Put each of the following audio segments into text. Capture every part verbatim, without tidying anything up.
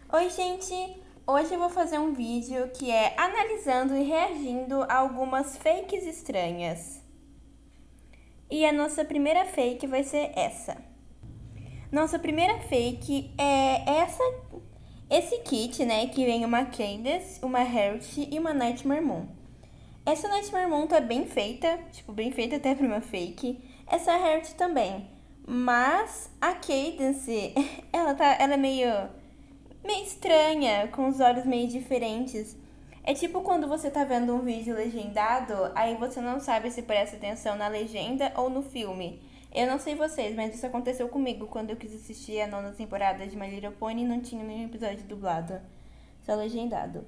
Oi, gente! Hoje eu vou fazer um vídeo que é analisando e reagindo a algumas fakes estranhas. E a nossa primeira fake vai ser essa. Nossa primeira fake é essa, esse kit, né, que vem uma Candace, uma Harriet e uma Nightmare Moon. Essa Nightmare Moon tá bem feita, tipo, bem feita até pra uma fake. Essa Harriet também. Mas a Cadence, ela tá, ela é meio meio estranha, com os olhos meio diferentes. É tipo quando você tá vendo um vídeo legendado, aí você não sabe se presta atenção na legenda ou no filme. Eu não sei vocês, mas isso aconteceu comigo quando eu quis assistir a nona temporada de My Little Pony e não tinha nenhum episódio dublado, só legendado.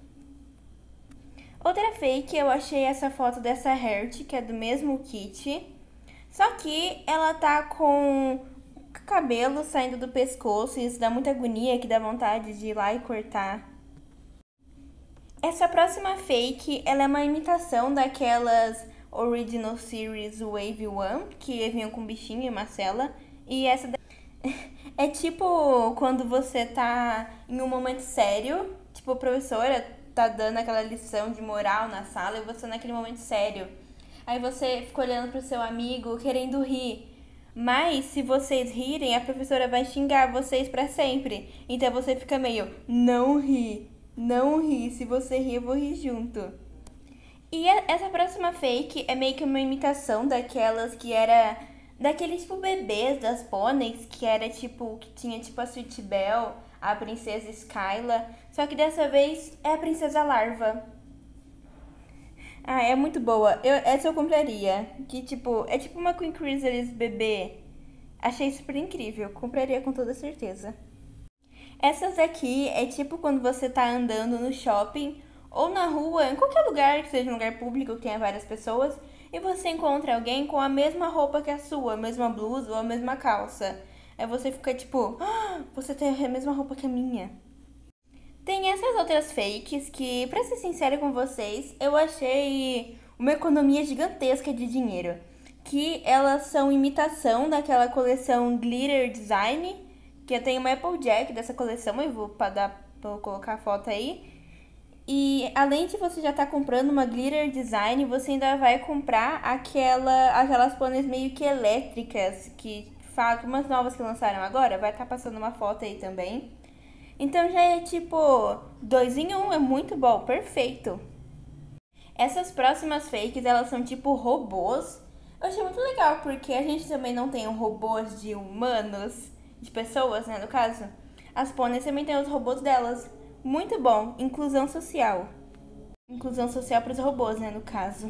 Outra fake, eu achei essa foto dessa Heart, que é do mesmo kit, só que ela tá com cabelo saindo do pescoço e isso dá muita agonia, que dá vontade de ir lá e cortar. Essa próxima fake, ela é uma imitação daquelas Original Series Wave One, que vinham com bichinho e uma cela. E essa é tipo quando você tá em um momento sério, tipo a professora tá dando aquela lição de moral na sala e você naquele momento sério. Aí você fica olhando pro seu amigo querendo rir. Mas se vocês rirem, a professora vai xingar vocês pra sempre. Então você fica meio, não ri, não ri. Se você rir, eu vou rir junto. E essa próxima fake é meio que uma imitação daquelas que era daqueles tipo bebês das pôneis, que era tipo, que tinha tipo a Sweet Belle, a princesa Skyla, só que dessa vez é a princesa Larva. Ah, é muito boa. Eu, essa eu compraria. Que tipo, é tipo uma Queen Chrysalis bebê. Achei super incrível. Compraria com toda certeza. Essas aqui é tipo quando você tá andando no shopping ou na rua, em qualquer lugar, que seja um lugar público que tenha várias pessoas, e você encontra alguém com a mesma roupa que a sua, a mesma blusa ou a mesma calça. Aí você fica tipo, ah, você tem a mesma roupa que a minha. Tem essas outras fakes que, pra ser sincera com vocês, eu achei uma economia gigantesca de dinheiro. Que elas são imitação daquela coleção Glitter Design, que eu tenho uma Applejack dessa coleção, eu vou pra, dar, pra colocar a foto aí. E além de você já estar tá comprando uma Glitter Design, você ainda vai comprar aquela, aquelas pôneis meio que elétricas, que falam, umas novas que lançaram agora, vai estar tá passando uma foto aí também. Então já é tipo dois em um, é muito bom, perfeito. Essas próximas fakes, elas são tipo robôs. Eu achei muito legal, porque a gente também não tem robôs de humanos, de pessoas, né, no caso. As pôneis também tem os robôs delas. Muito bom, inclusão social. Inclusão social para os robôs, né, no caso.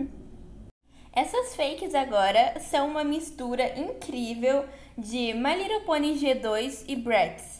Essas fakes agora são uma mistura incrível de My Little Pony G dois e Bratz.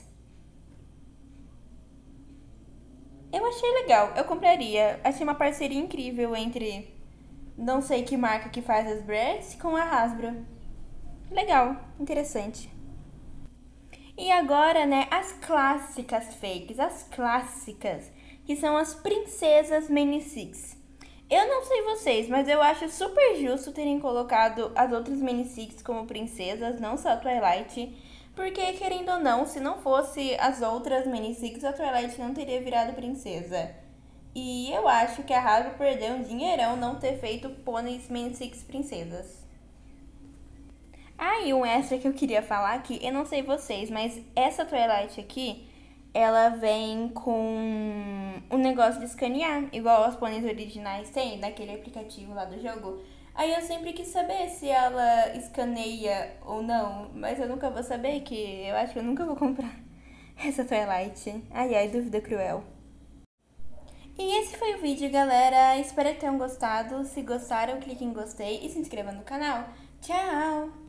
Eu achei legal, eu compraria. Achei uma parceria incrível entre não sei que marca que faz as Bratz com a Hasbro. Legal, interessante. E agora, né, as clássicas fakes, as clássicas, que são as princesas Mini Six. Eu não sei vocês, mas eu acho super justo terem colocado as outras Mini Six como princesas, não só a Twilight. Porque, querendo ou não, se não fosse as outras Mini Six, a Twilight não teria virado princesa. E eu acho que a Hasbro perdeu um dinheirão não ter feito pôneis Mini Six princesas. Ah, e um extra que eu queria falar aqui, eu não sei vocês, mas essa Twilight aqui, ela vem com um negócio de escanear, igual as pôneis originais têm, daquele aplicativo lá do jogo. Aí eu sempre quis saber se ela escaneia ou não, mas eu nunca vou saber, que eu acho que eu nunca vou comprar essa Twilight. Ai, ai, dúvida cruel. E esse foi o vídeo, galera. Espero que tenham gostado. Se gostaram, clique em gostei e se inscreva no canal. Tchau!